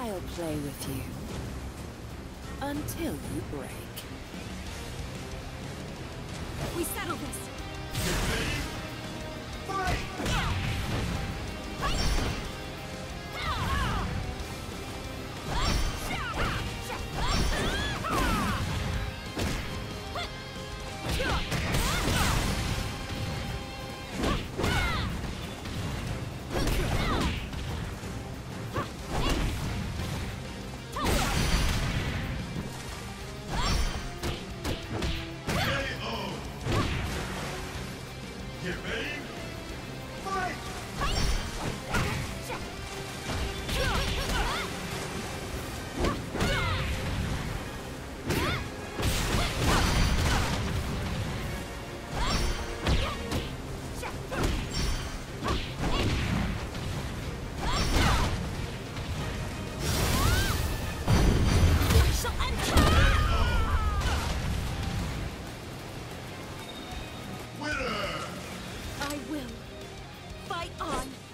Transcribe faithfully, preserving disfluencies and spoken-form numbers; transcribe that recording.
I'll play with you. Until you break. We settle this. Fight! Get ready? Fight! I will fight on.